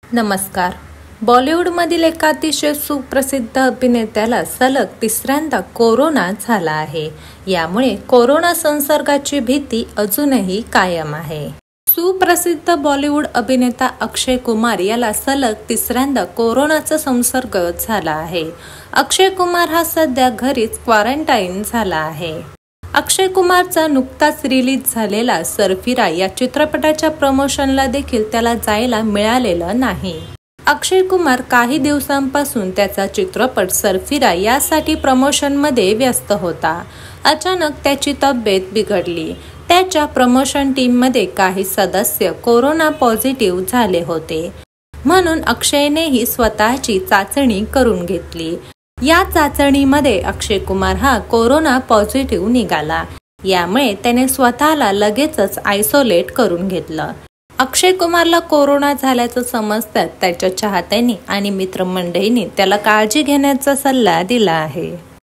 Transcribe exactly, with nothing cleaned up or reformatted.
नमस्कार. बॉलिवूडमधील एका अतिशय सुप्रसिद्ध अभिनेत्याला सलग तिसऱ्यांदा कोरोना झाला आहे. यामुळे कोरोना संसर्गाची भीती अजूनही कायम आहे. सुप्रसिद्ध बॉलिवूड अभिनेता अक्षय कुमार याला सलग तिसऱ्यांदा कोरोनाचा संसर्ग झाला आहे. अक्षय कुमार हा सध्या घरीच क्वारंटाईन झाला आहे. अक्षय कुमारचा नुकताच रिलीज झालेला सरफिरा या चित्रपटाच्या प्रमोशनला देखील त्याला जायला मिळालेलं नाही. अक्षय कुमार काही दिवसांपासून त्याचा चित्रपट सरफिरा यासाठी प्रमोशनमध्ये व्यस्त होता. अचानक त्याची तब्येत बिघडली. त्याच्या प्रमोशन टीममध्ये काही सदस्य कोरोना पॉझिटिव्ह झाले होते, म्हणून अक्षयनेही स्वतःची चाचणी करून घेतली. या चाचणीमध्ये अक्षय कुमार हा कोरोना पॉझिटिव्ह निघाला. यामुळे त्याने स्वतःला लगेचच आयसोलेट करून घेतलं. अक्षय कुमारला कोरोना झाल्याचं समजतात त्याच्या चाहत्यांनी आणि मित्रमंडळींनी त्याला काळजी घेण्याचा सल्ला दिला आहे.